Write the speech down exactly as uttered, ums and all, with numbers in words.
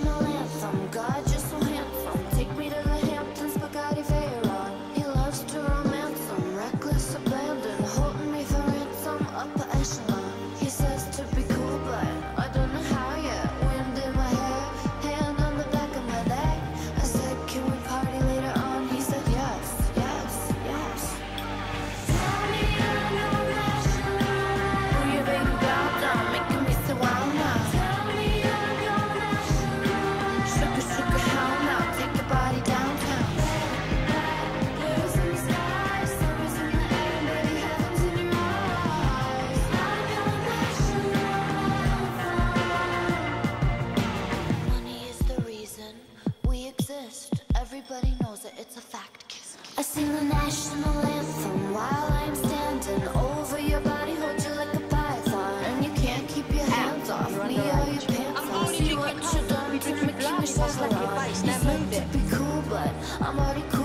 national anthem. God, you're so handsome. Take me to the Hamptons, Bugatti Veyron. He loves to romance them, reckless abandon, holding me for ransom, upper echelon. He says to be cool, but I don't know how yet. Wind in my hair, hand on the back of my neck. I said, can we party later on? He said, yes, yes, yes. Tell me I'm your national. Who you baby bow down, making me so wild now. Tell me I'm your national. Sugar, sugar, how now? Take your body downtown. Blues in the sky, stars in the air, baby, heaven's in your eyes. I'm your national. Money is the reason we exist. Everybody knows it, it's a fact. Kiss, kiss. I sing the national anthem while I'm standing over your body, hold you like a python, and you can't keep your hands off me or your pants off. See what you done to me, keep me so Like your face, now You said move to it. be cool, but I'm already cool.